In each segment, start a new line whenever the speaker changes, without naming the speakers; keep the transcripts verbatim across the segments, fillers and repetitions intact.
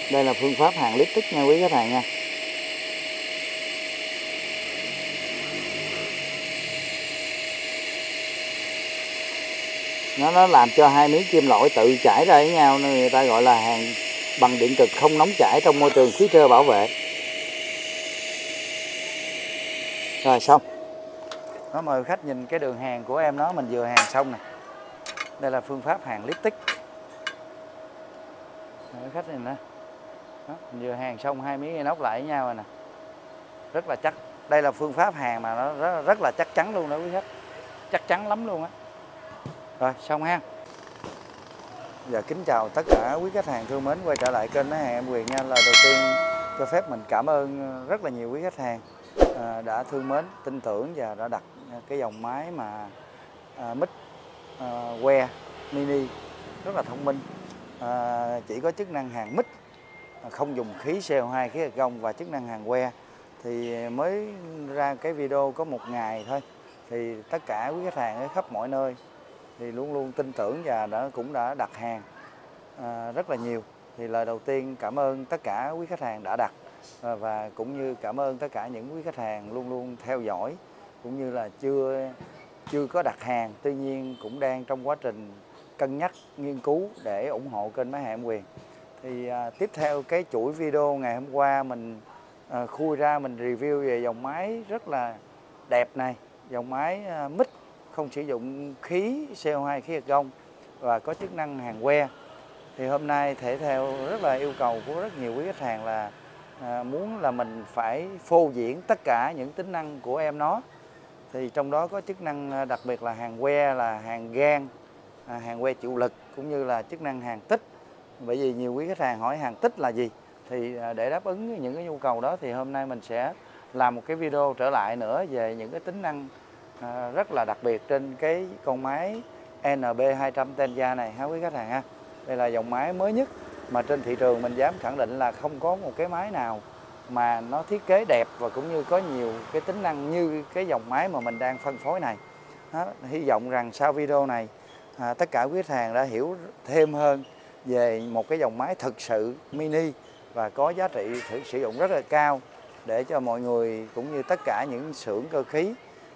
Đây là phương pháp hàng lít tích nha quý khách hàng nha. Nó nó làm cho hai miếng kim loại tự chảy ra với nhau nên người ta gọi là hàng bằng điện cực không nóng chảy trong môi trường khí trơ bảo vệ. Rồi xong. Nó mời khách nhìn cái đường hàng của em nó, mình vừa hàng xong nè. Đây là phương pháp hàng lipstick. Mời khách nhìn nè. Đó, mình vừa hàng xong hai miếng inox lại với nhau rồi nè. Rất là chắc. Đây là phương pháp hàng mà nó rất, rất là chắc chắn luôn đó quý khách. Chắc chắn lắm luôn á. Rồi xong ha. Giờ kính chào tất cả quý khách hàng thương mến quay trở lại kênh Máy Hàng Em Quyền nha. Lời đầu tiên cho phép mình cảm ơn rất là nhiều quý khách hàng à, đã thương mến, tin tưởng và đã đặt cái dòng máy mà à, mic à, que mini rất là thông minh, à, chỉ có chức năng hàng mic, không dùng khí xê o hai, khí argon và chức năng hàng que. Thì mới ra cái video có một ngày thôi thì tất cả quý khách hàng ở khắp mọi nơi thì luôn luôn tin tưởng và đã cũng đã đặt hàng à, rất là nhiều. Thì lời đầu tiên cảm ơn tất cả quý khách hàng đã đặt à, và cũng như cảm ơn tất cả những quý khách hàng luôn luôn theo dõi cũng như là chưa chưa có đặt hàng, tuy nhiên cũng đang trong quá trình cân nhắc nghiên cứu để ủng hộ kênh Máy Hàng Em Quyền. Thì à, tiếp theo cái chuỗi video ngày hôm qua mình à, khui ra mình review về dòng máy rất là đẹp này, dòng máy à, mic không sử dụng khí xê o hai, khí argon và có chức năng hàng que. Thì hôm nay thể theo rất là yêu cầu của rất nhiều quý khách hàng là à, muốn là mình phải phô diễn tất cả những tính năng của em nó. Thì trong đó có chức năng đặc biệt là hàng que, là hàng gan, à, hàng que chịu lực cũng như là chức năng hàng tích. Bởi vì nhiều quý khách hàng hỏi hàng tích là gì, thì à, để đáp ứng những cái nhu cầu đó thì hôm nay mình sẽ làm một cái video trở lại nữa về những cái tính năng à, rất là đặc biệt trên cái con máy en bê hai trăm Tenza này ha quý khách hàng ha. Đây là dòng máy mới nhất mà trên thị trường mình dám khẳng định là không có một cái máy nào mà nó thiết kế đẹp và cũng như có nhiều cái tính năng như cái dòng máy mà mình đang phân phối này. Đó, hy vọng rằng sau video này à, tất cả quý khách hàng đã hiểu thêm hơn về một cái dòng máy thực sự mini và có giá trị thử sử dụng rất là cao để cho mọi người cũng như tất cả những xưởng cơ khí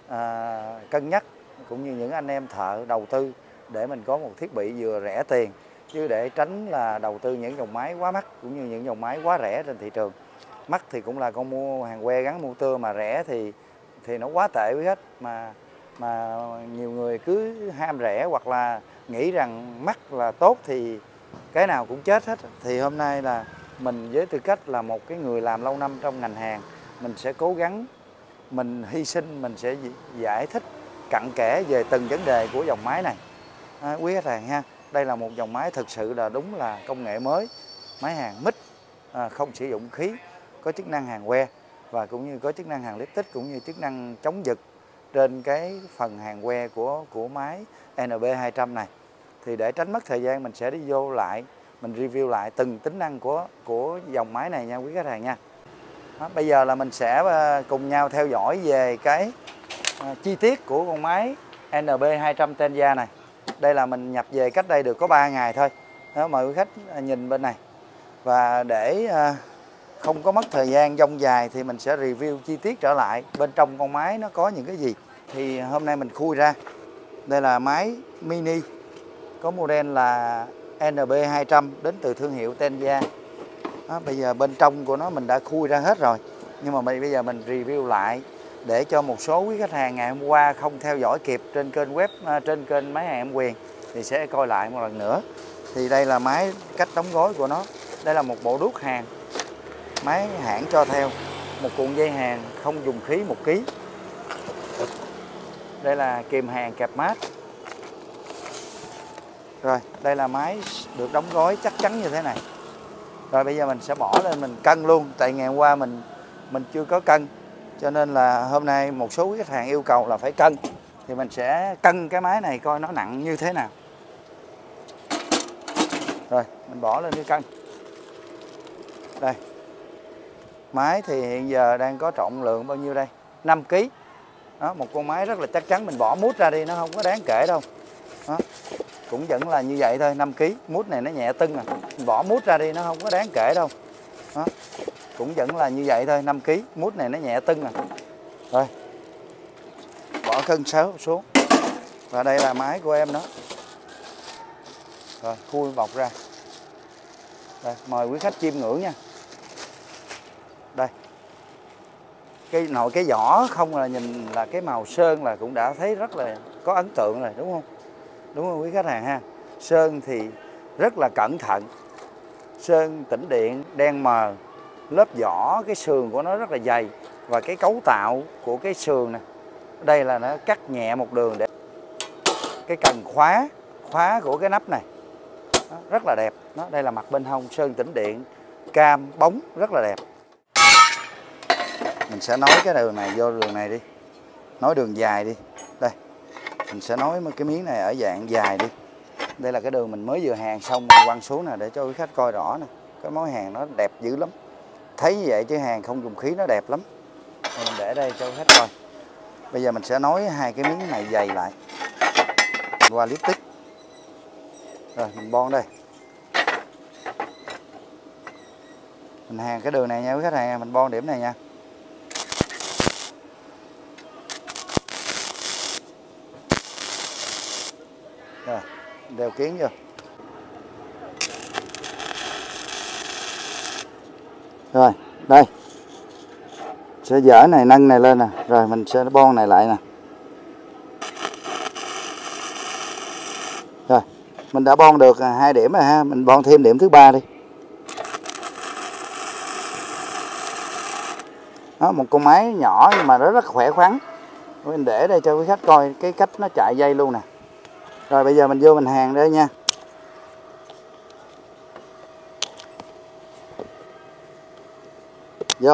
à, cân nhắc cũng như những anh em thợ đầu tư để mình có một thiết bị vừa rẻ tiền, chứ để tránh là đầu tư những dòng máy quá mắc cũng như những dòng máy quá rẻ trên thị trường. Mắc thì cũng là con mua hàng que gắn motor, mà rẻ thì thì nó quá tệ quý khách, mà mà nhiều người cứ ham rẻ hoặc là nghĩ rằng mắc là tốt thì cái nào cũng chết hết. Thì hôm nay là mình với tư cách là một cái người làm lâu năm trong ngành hàng, mình sẽ cố gắng, mình hy sinh, mình sẽ giải thích cặn kẽ về từng vấn đề của dòng máy này à, quý khách hàng ha. Đây là một dòng máy thực sự là đúng là công nghệ mới, máy hàng mic à, không sử dụng khí, có chức năng hàng que và cũng như có chức năng hàng lipstick cũng như chức năng chống giật trên cái phần hàng que của của máy en bê hai trăm này. Thì để tránh mất thời gian mình sẽ đi vô lại, mình review lại từng tính năng của của dòng máy này nha quý khách hàng nha. Đó, bây giờ là mình sẽ cùng nhau theo dõi về cái à, chi tiết của con máy en bê hai trăm Tenza này. Đây là mình nhập về cách đây được có ba ngày thôi. Đó, mời quý khách nhìn bên này. Và để à, không có mất thời gian dông dài thì mình sẽ review chi tiết trở lại bên trong con máy nó có những cái gì. Thì hôm nay mình khui ra. Đây là máy mini có model là en bê hai trăm đến từ thương hiệu Tenza. Đó, bây giờ bên trong của nó mình đã khui ra hết rồi, nhưng mà bây giờ mình review lại để cho một số quý khách hàng ngày hôm qua không theo dõi kịp trên kênh web, trên kênh Máy Hàng Em Quyền thì sẽ coi lại một lần nữa. Thì đây là máy, cách đóng gói của nó. Đây là một bộ đuốc hàng, máy hãng cho theo một cuộn dây hàng không dùng khí một ký. Đây là kìm hàng kẹp mát. Rồi đây là máy được đóng gói chắc chắn như thế này. Rồi bây giờ mình sẽ bỏ lên mình cân luôn, tại ngày hôm qua mình mình chưa có cân, cho nên là hôm nay một số quý khách hàng yêu cầu là phải cân, thì mình sẽ cân cái máy này coi nó nặng như thế nào. Rồi mình bỏ lên cái cân. Đây, máy thì hiện giờ đang có trọng lượng bao nhiêu đây? năm ký. Đó, một con máy rất là chắc chắn, mình bỏ mút ra đi nó không có đáng kể đâu. Đó, cũng vẫn là như vậy thôi, năm ký. Mút này nó nhẹ tưng à, bỏ mút ra đi, nó không có đáng kể đâu. Đó. Cũng vẫn là như vậy thôi, năm ký. Mút này nó nhẹ tưng à. Rồi. Bỏ cân sáu xuống. Và đây là máy của em đó. Rồi, khui bọc ra. Đây, mời quý khách chiêm ngưỡng nha. Đây. Cái nội cái vỏ không là nhìn là cái màu sơn là cũng đã thấy rất là có ấn tượng rồi, đúng không? Đúng không quý khách hàng ha? Sơn thì rất là cẩn thận. Sơn tĩnh điện đen mờ, lớp vỏ cái sườn của nó rất là dày và cái cấu tạo của cái sườn này, đây là nó cắt nhẹ một đường để cái cần khóa khóa của cái nắp này đó, rất là đẹp. Đó, đây là mặt bên hông sơn tĩnh điện cam bóng rất là đẹp. Mình sẽ nối cái đường này vô đường này đi, nối đường dài đi. Đây mình sẽ nối một cái miếng này ở dạng dài đi. Đây là cái đường mình mới vừa hàn xong mình quăng xuống nè, để cho quý khách coi rõ nè. Cái mối hàn nó đẹp dữ lắm. Thấy như vậy chứ hàn không dùng khí nó đẹp lắm. Rồi mình để đây cho quý khách coi. Bây giờ mình sẽ nối hai cái miếng này dày lại qua lipstick. Rồi mình bon đây. Mình hàn cái đường này nha quý khách hàng, mình bon điểm này nha. Rồi, đeo kiến vô. Rồi, đây. Sẽ dỡ này nâng này lên nè, rồi mình sẽ bon này lại nè. Rồi, mình đã bon được hai điểm rồi ha, mình bon thêm điểm thứ ba đi. Đó, một con máy nhỏ nhưng mà nó rất khỏe khoắn. Mình để đây cho quý khách coi cái cách nó chạy dây luôn nè. Rồi bây giờ mình vô mình hàn đây nha. Vô.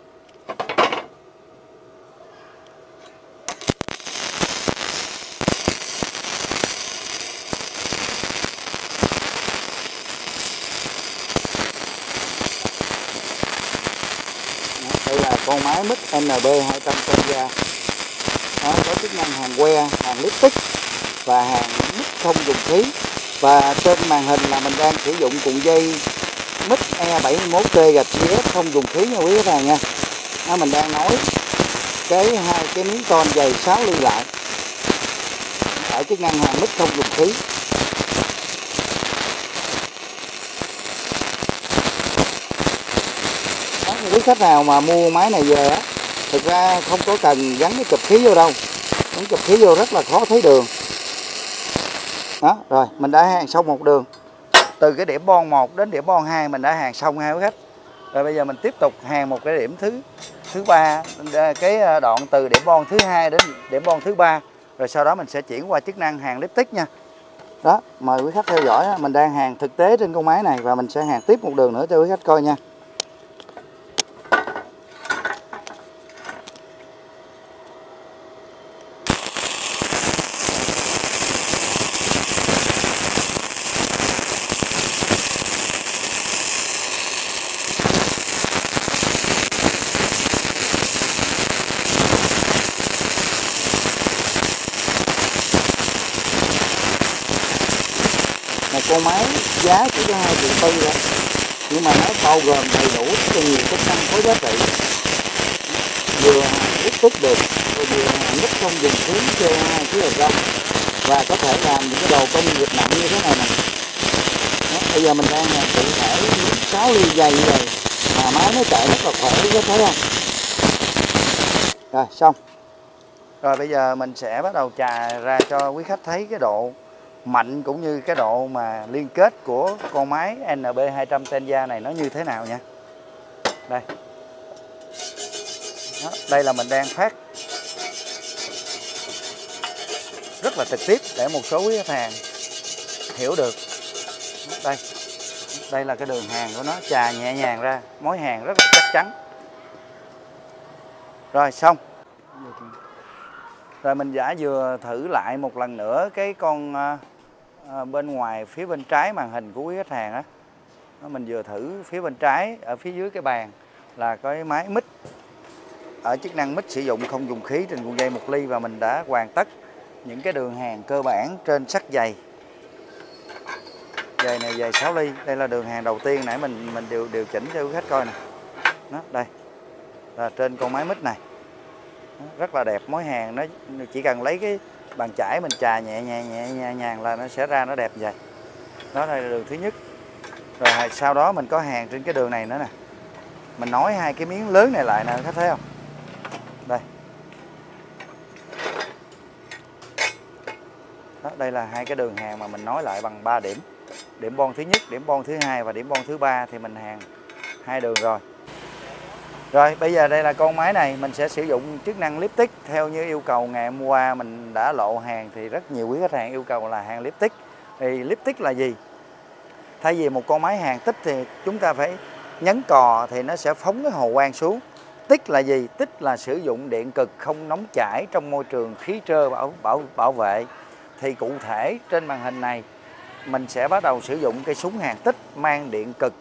Đây là con máy mít N B hai trăm Tenja. Nó có chức năng hàn que, hàn lipstick và hàn mít không dùng khí. Và trên màn hình là mình đang sử dụng cuộn dây mít E bảy mốt T gạch S không dùng khí nha quý khách hàng nha. Đó, mình đang nối cái hai cái miếng con dày sáu ly lại ở chức năng hàn mít không dùng khí. Đó, quý khách nào mà mua máy này về á, thực ra không có cần gắn cái chụp khí vô đâu. Gắn chụp khí vô rất là khó thấy đường. Đó, rồi mình đã hàn xong một đường. Từ cái điểm bon một đến điểm bon hai mình đã hàn xong hai quý khách. Rồi bây giờ mình tiếp tục hàn một cái điểm thứ thứ ba, cái đoạn từ điểm bon thứ hai đến điểm bon thứ ba. Rồi sau đó mình sẽ chuyển qua chức năng hàn lipstick nha. Đó, mời quý khách theo dõi, mình đang hàn thực tế trên con máy này và mình sẽ hàn tiếp một đường nữa cho quý khách coi nha. Một con máy giá chỉ có hai triệu tư thôi, nhưng mà nó bao gồm đầy đủ rất là nhiều chức năng có giá trị, vừa hàn lipstick được, vừa hàn mít không dùng khí C O hai khí hydro, và có thể làm những cái đồ công nghiệp nặng như thế này nè. Đó, bây giờ mình đang hàn cụ thể sáu ly dày như vậy mà máy nó chạy rất là khỏe, có thấy không? Rồi xong. Rồi bây giờ mình sẽ bắt đầu chà ra cho quý khách thấy cái độ mạnh cũng như cái độ mà liên kết của con máy N B hai trăm Tenja này nó như thế nào nha. Đây. Đó, đây là mình đang phát rất là trực tiếp để một số quý khách hàng hiểu được. Đây. Đây là cái đường hàn của nó, chà nhẹ nhàng ra, mối hàn rất là chắc chắn. Rồi xong. Rồi mình đã vừa thử lại một lần nữa cái con à, bên ngoài phía bên trái màn hình của quý khách hàng á. Mình vừa thử phía bên trái ở phía dưới cái bàn là cái máy mít ở chức năng mít sử dụng không dùng khí trên cuộn dây một ly, và mình đã hoàn tất những cái đường hàn cơ bản trên sắt dày. Dày này dày sáu ly. Đây là đường hàng đầu tiên nãy mình mình điều điều chỉnh cho quý khách coi nè. Đó, đây. Là trên con máy mít này. Đó, rất là đẹp, mối hàng nó chỉ cần lấy cái bàn chải mình chà nhẹ nhẹ nhẹ nhẹ nhàng là nó sẽ ra nó đẹp vậy. Đó đây là đường thứ nhất. Rồi sau đó mình có hàng trên cái đường này nữa nè. Mình nói hai cái miếng lớn này lại nè, khách thấy không? Đây. Đó, đây là hai cái đường hàng mà mình nói lại bằng ba điểm. Điểm bon thứ nhất, điểm bon thứ hai và điểm bon thứ ba thì mình hàng hai đường rồi. Rồi bây giờ đây là con máy này mình sẽ sử dụng chức năng lipstick theo như yêu cầu ngày hôm qua mình đã lộ hàng thì rất nhiều quý khách hàng yêu cầu là hàng lipstick. Thì lipstick là gì? Thay vì một con máy hàng tích thì chúng ta phải nhấn cò thì nó sẽ phóng cái hồ quang xuống. Tích là gì? Tích là sử dụng điện cực không nóng chảy trong môi trường khí trơ bảo bảo bảo vệ. Thì cụ thể trên màn hình này mình sẽ bắt đầu sử dụng cây súng hàng tích mang điện cực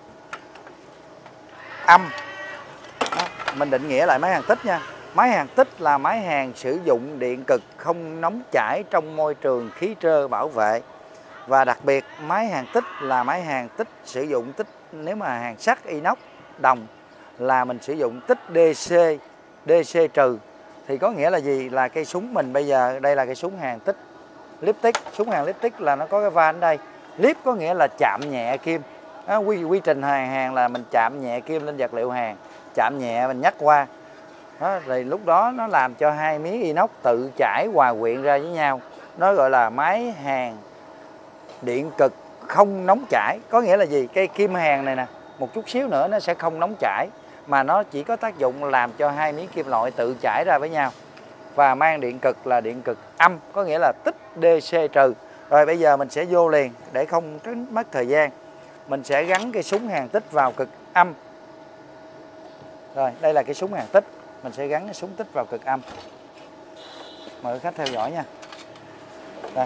âm. Đó, mình định nghĩa lại máy hàng tích nha. Máy hàng tích là máy hàng sử dụng điện cực không nóng chảy trong môi trường khí trơ bảo vệ. Và đặc biệt máy hàng tích là máy hàng tích sử dụng tích, nếu mà hàng sắt inox đồng là mình sử dụng tích đê xê, đê xê trừ. Thì có nghĩa là gì? Là cây súng mình bây giờ đây là cây súng hàng tích lipstick. Súng hàng lipstick là nó có cái van ở đây. Lip có nghĩa là chạm nhẹ kim. Đó, quy, quy trình hàng hàng là mình chạm nhẹ kim lên vật liệu hàng, chạm nhẹ mình nhắc qua. Đó, rồi lúc đó nó làm cho hai miếng inox tự chảy hòa quyện ra với nhau. Nó gọi là máy hàng điện cực không nóng chảy. Có nghĩa là gì? Cây kim hàng này nè, một chút xíu nữa nó sẽ không nóng chảy, mà nó chỉ có tác dụng làm cho hai miếng kim loại tự chảy ra với nhau. Và mang điện cực là điện cực âm, có nghĩa là tích đê xê trừ. Rồi bây giờ mình sẽ vô liền để không tránh mất thời gian. Mình sẽ gắn cái súng hàng tích vào cực âm. Rồi đây là cái súng hàng tích. Mình sẽ gắn cái súng tích vào cực âm. Mời khách theo dõi nha. Đây.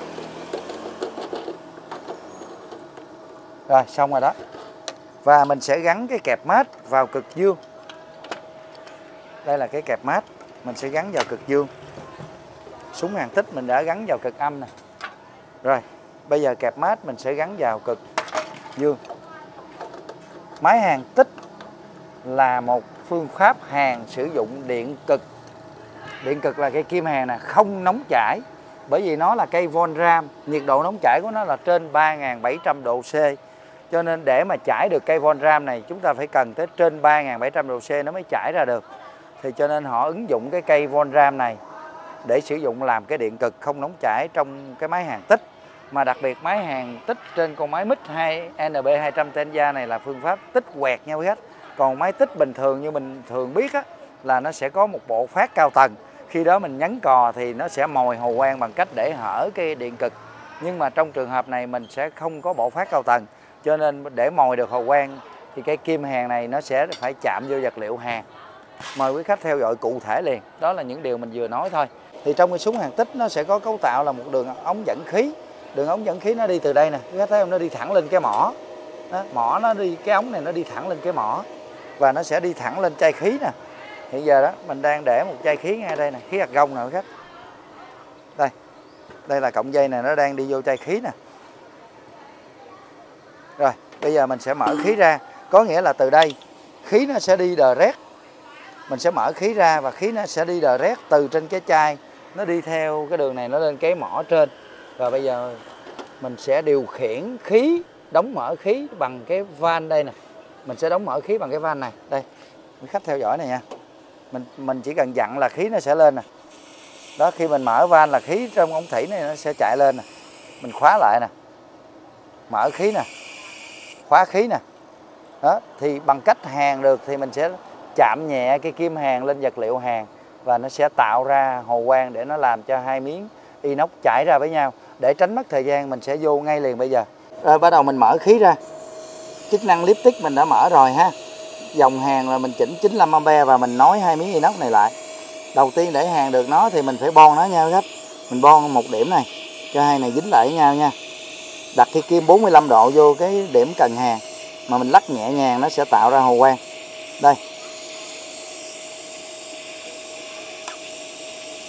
Rồi xong rồi đó. Và mình sẽ gắn cái kẹp mát vào cực dương. Đây là cái kẹp mát mình sẽ gắn vào cực dương. Súng hàng tích mình đã gắn vào cực âm nè. Rồi bây giờ kẹp mát mình sẽ gắn vào cực dương. Máy hàng tích là một phương pháp hàng sử dụng điện cực. Điện cực là cây kim hàng nè, không nóng chảy. Bởi vì nó là cây von ram, nhiệt độ nóng chảy của nó là trên ba nghìn bảy trăm độ C. Cho nên để mà chảy được cây von ram này chúng ta phải cần tới trên ba nghìn bảy trăm độ C nó mới chảy ra được. Thì cho nên họ ứng dụng cái cây von ram này để sử dụng làm cái điện cực không nóng chảy trong cái máy hàng tích. Mà đặc biệt máy hàng tích trên con máy mít hai N B hai trăm Tenza này là phương pháp tích quẹt nha quý khách. Còn máy tích bình thường như mình thường biết á, là nó sẽ có một bộ phát cao tầng. Khi đó mình nhấn cò thì nó sẽ mồi hồ quang bằng cách để hở cái điện cực. Nhưng mà trong trường hợp này mình sẽ không có bộ phát cao tầng. Cho nên để mồi được hồ quang thì cái kim hàng này nó sẽ phải chạm vô vật liệu hàng. Mời quý khách theo dõi cụ thể liền. Đó là những điều mình vừa nói thôi. Thì trong cái súng hàng tích nó sẽ có cấu tạo là một đường ống dẫn khí. Đường ống dẫn khí nó đi từ đây nè. Quý khách thấy không? Nó đi thẳng lên cái mỏ. Đó, mỏ nó đi, cái ống này nó đi thẳng lên cái mỏ. Và nó sẽ đi thẳng lên chai khí nè. Hiện giờ đó mình đang để một chai khí ngay đây nè. Khí hạt gông nè quý khách. Đây. Đây là cọng dây này nó đang đi vô chai khí nè. Rồi bây giờ mình sẽ mở khí ra. Có nghĩa là từ đây khí nó sẽ đi đờ rét. Mình sẽ mở khí ra và khí nó sẽ đi đờ rét từ trên cái chai. Nó đi theo cái đường này nó lên cái mỏ trên. Và bây giờ mình sẽ điều khiển khí, đóng mở khí bằng cái van đây nè. Mình sẽ đóng mở khí bằng cái van này. Đây, quý khách theo dõi này nha. Mình mình chỉ cần dặn là khí nó sẽ lên nè. Đó, khi mình mở van là khí trong ống thủy này nó sẽ chạy lên nè. Mình khóa lại nè. Mở khí nè. Khóa khí nè. Đó, thì bằng cách hàn được thì mình sẽ chạm nhẹ cái kim hàn lên vật liệu hàn và nó sẽ tạo ra hồ quang để nó làm cho hai miếng inox chảy ra với nhau. Để tránh mất thời gian mình sẽ vô ngay liền bây giờ. Rồi bắt đầu mình mở khí ra. Chức năng lipstick mình đã mở rồi ha. Dòng hàn là mình chỉnh chín mươi lăm ampe và mình nối hai miếng inox này lại. Đầu tiên để hàn được nó thì mình phải bon nó nha khách. Mình bon một điểm này cho hai này dính lại với nhau nha. Đặt cái kim bốn mươi lăm độ vô cái điểm cần hàn mà mình lắc nhẹ nhàng nó sẽ tạo ra hồ quang. Đây.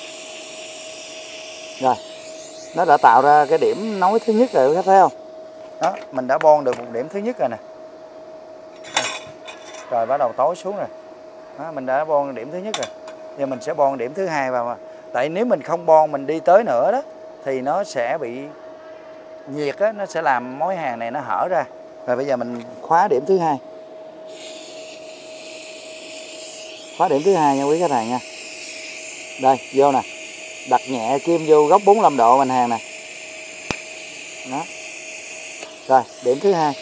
Rồi. Nó đã tạo ra cái điểm nối thứ nhất rồi, các thấy không? Đó, mình đã bon được một điểm thứ nhất rồi nè. Rồi bắt đầu tối xuống rồi. Đó, mình đã bon điểm thứ nhất rồi. Giờ mình sẽ bon điểm thứ hai vào. Mà tại nếu mình không bon mình đi tới nữa đó thì nó sẽ bị nhiệt á, nó sẽ làm mối hàn này nó hở ra. Rồi bây giờ mình khóa điểm thứ hai. Khóa điểm thứ hai nha quý khách hàng nha. Đây, vô nè. Đặt nhẹ kim vô góc bốn mươi lăm độ mình hàng nè. Đó. Rồi, điểm thứ hai.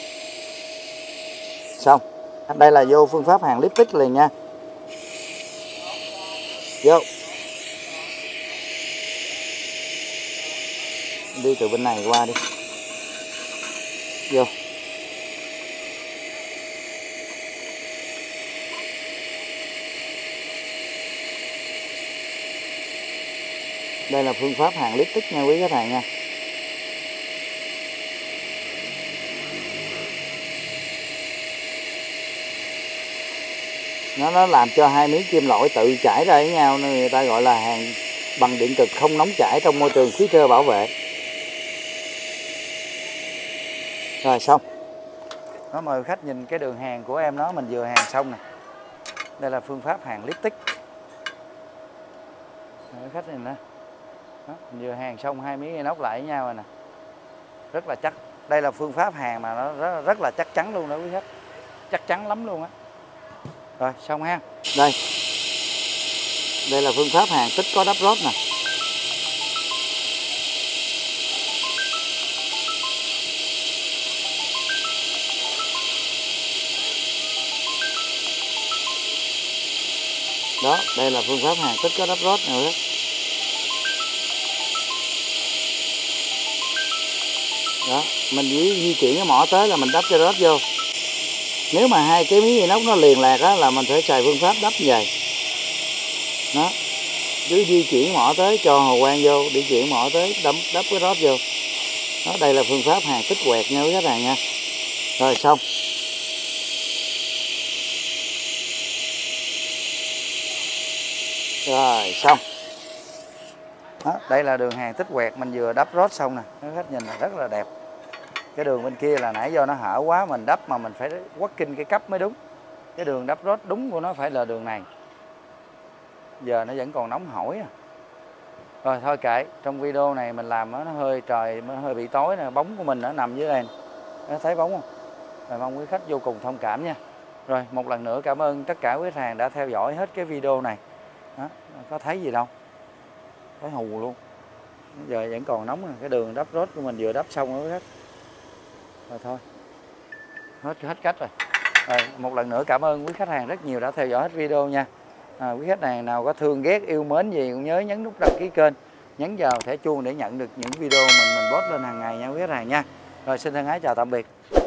Xong. Đây là vô phương pháp hàn lipstick liền nha. Vô. Đi từ bên này qua đi. Vô. Đây là phương pháp hàn lipstick nha quý khách hàng nha. Nó nó làm cho hai miếng kim loại tự chảy ra với nhau nên người ta gọi là hàn bằng điện cực không nóng chảy trong môi trường khí trơ bảo vệ. Rồi xong. Nó mời khách nhìn cái đường hàn của em nó mình vừa hàn xong nè. Đây là phương pháp hàn lipstick. Mời khách nhìn nè. Đó, mình vừa hàn xong hai miếng inox lại với nhau rồi nè. Rất là chắc. Đây là phương pháp hàn mà nó rất, rất là chắc chắn luôn đó quý khách. Chắc chắn lắm luôn á. Rồi xong ha. Đây. Đây là phương pháp hàn tích có đắp rốt nè. Đó, đây là phương pháp hàn tích có đắp rốt nè. Đó, mình chỉ di chuyển cái mỏ tới là mình đắp cho rốt vô. Nếu mà hai cái miếng inox nó liền lạc á là mình phải xài phương pháp đắp như vậy. Đó. Cứ di chuyển mỏ tới cho hồ quang vô, di chuyển mỏ tới đắp đắp cái rốt vô. Đó, đây là phương pháp hàn tích quẹt nha quý khách hàng nha. Rồi xong. Rồi xong. Đó, đây là đường hàn tích quẹt mình vừa đắp rốt xong nè. Quý khách nhìn là rất là đẹp. Cái đường bên kia là nãy do nó hở quá mình đắp mà mình phải quất kinh cái cấp mới đúng. Cái đường đắp rốt đúng của nó phải là đường này. Giờ nó vẫn còn nóng hổi à. Rồi thôi kệ, trong video này mình làm nó hơi trời nó hơi bị tối nè, bóng của mình nó nằm dưới đây. Nó thấy bóng không? Rồi mong quý khách vô cùng thông cảm nha. Rồi một lần nữa cảm ơn tất cả quý khách hàng đã theo dõi hết cái video này. Đó, có thấy gì đâu. Thấy hù luôn. Giờ vẫn còn nóng nè, cái đường đắp rốt của mình vừa đắp xong rồi quý khách. Rồi thôi. Hết hết cách rồi. Rồi một lần nữa cảm ơn quý khách hàng rất nhiều đã theo dõi hết video nha. À, quý khách hàng nào có thương ghét yêu mến gì cũng nhớ nhấn nút đăng ký kênh, nhấn vào thẻ chuông để nhận được những video mình mình post lên hàng ngày nha quý khách hàng nha. Rồi xin thân ái chào tạm biệt.